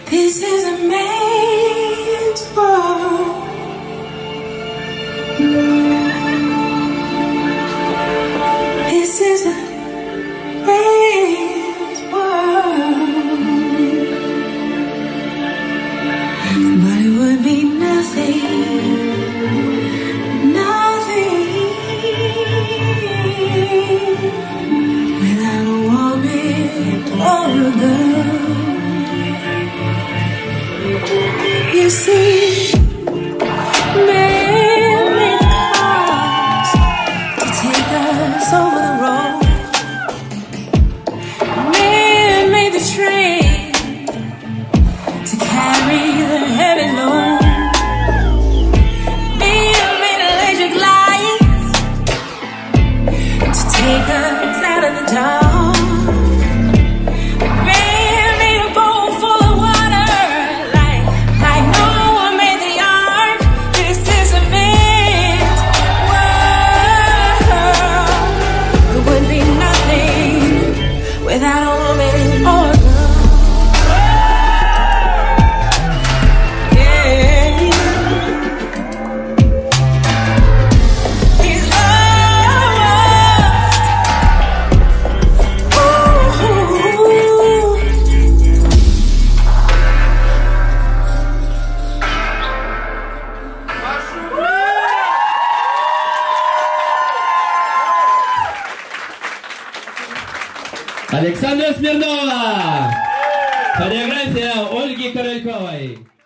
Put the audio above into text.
This is a man's world. This is a man's world. But it would be nothing, nothing without a woman or a girl. You see, man made the cars to take us over the road. Man made the train to carry the heavy load. Man made electric lights to take us out of the dark. Without a woman or a girl. Yeah. He's lost. Ooh. Aleksandra Smirnova! Хореография Ольги Korolkovой.